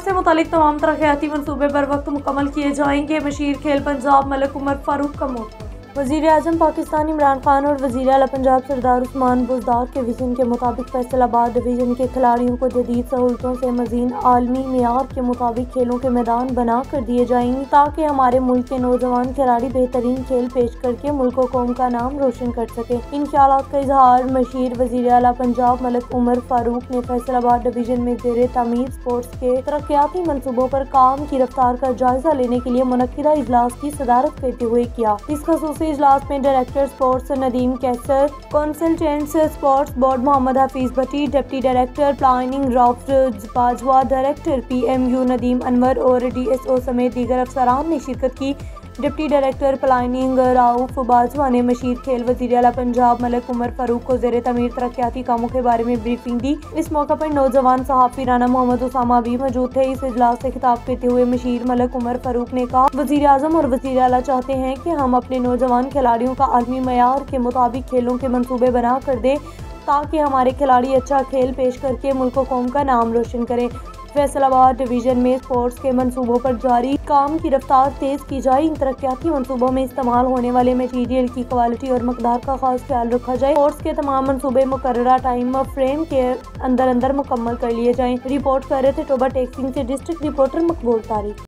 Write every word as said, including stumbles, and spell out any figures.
से मुतालिक तमाम तरक्याती मनसूबे बर वक्त मुकम्मल किए जाएंगे। मशीर खेल पंजाब मलिक उमर फारूक का मौका। वज़ीर आज़म पाकिस्तान इमरान खान और वज़ीर आला पंजाब सरदार उस्मान बुज़दार के विज़न के मुताबिक फैसलाबाद डिवीज़न के खिलाड़ियों को जदीद सहूलतों से मज़ीद आलमी मेयार के मुताबिक खेलों के मैदान बना कर दिए जाएंगे, ताकि हमारे मुल्क के नौजवान खिलाड़ी बेहतरीन खेल पेश करके मुल्क और कौम का नाम रोशन कर सके। इन ख्यालात का इजहार मशीर वज़ीर आला पंजाब मलिक उमर फारूक ने फैसलाबाद डिवीज़न में ज़ेरे तामीर स्पोर्ट्स के तरक्याती मनसूबों पर काम की रफ्तार का जायजा लेने के लिए मुनक्किदा इजलास की सदारत करते हुए किया। इस खसूसी इजलास में director sports Nadeem Kaiser, consultants sports board Mohammad Hafeez Bhatti, deputy director planning Rauf Bajwa, director P M U Nadeem Anwar और डी एस ओ समेत दीगर अफसरान ने शिरकत की। Deputy director planning Rauf Bajwa ने मशीर खेल वज़ीर आला पंजाब मलिक उमर फारूक को ज़ेरे तमीर तरक्याती कामों के बारे में ब्रीफिंग दी। इस मौका पर नौजवान सहाफ़ी राना मोहम्मद उसामा भी मौजूद थे। इस इजलास से खिताब करते हुए मशीर मलिक उमर फारूक ने कहा, वज़ीर आज़म और वज़ीर आला चाहते हैं कि हम अपने नौजवान खिलाड़ियों का आलमी मयार के मुताबिक खेलों के मनसूबे बना कर दें, ताकि हमारे खिलाड़ी अच्छा खेल पेश करके मुल्क कौम का नाम रोशन करें। फैसलाबाद डिवीज़न में स्पोर्ट्स के मंसूबों पर जारी काम की रफ्तार तेज़ की जाए। इन तरक्याती मंसूबों में इस्तेमाल होने वाले मटीरियल की क्वालिटी और मकदार का खास ख्याल रखा जाए। स्पोर्ट्स के तमाम मंसूबे मुकर्ररा टाइम फ्रेम के अंदर अंदर मुकम्मल कर लिए जाएँ। रिपोर्ट कर रहे थे टोबा टेक्सिंग से डिस्ट्रिक्ट रिपोर्टर मकबूल तारिक।